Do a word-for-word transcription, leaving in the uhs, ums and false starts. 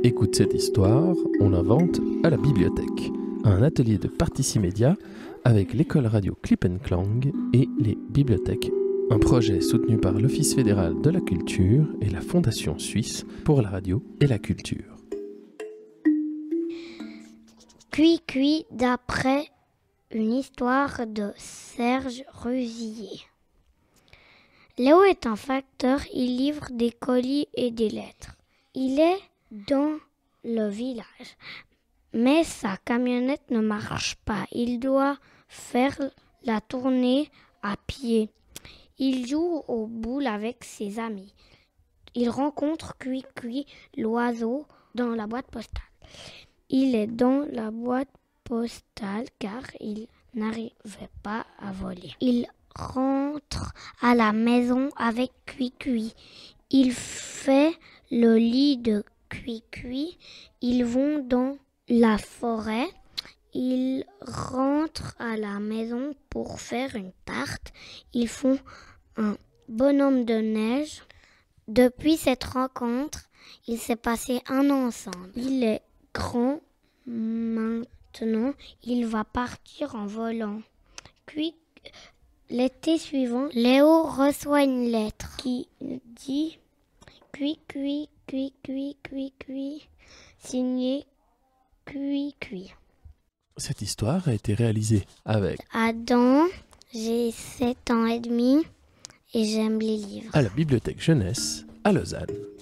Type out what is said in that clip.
Écoute cette histoire, on l'invente à la bibliothèque. Un atelier de Particimédia avec l'école radio Clip and Clang et les bibliothèques. Un projet soutenu par l'Office fédéral de la culture et la Fondation suisse pour la radio et la culture. Cui-Cui d'après une histoire de Serge Rusillier. Léo est un facteur, il livre des colis et des lettres. Il est dans le village, mais sa camionnette ne marche pas. Il doit faire la tournée à pied. Il joue aux boules avec ses amis. Il rencontre Cui-Cui, l'oiseau, dans la boîte postale. Il est dans la boîte postale car il n'arrivait pas à voler. Il rentre à la maison avec Cui-Cui. Il fait le lit de Cui-Cui. Ils vont dans la forêt. Ils rentrent à la maison pour faire une tarte. Ils font un bonhomme de neige. Depuis cette rencontre, il s'est passé un an ensemble. Il est grand maintenant. Il va partir en volant. Puis, l'été suivant, Léo reçoit une lettre qui dit Cui-Cui, Cui-Cui, Cui-Cui, signé Cui-Cui. Cette histoire a été réalisée avec Adam, j'ai sept ans et demi et j'aime les livres. à la bibliothèque jeunesse à Lausanne.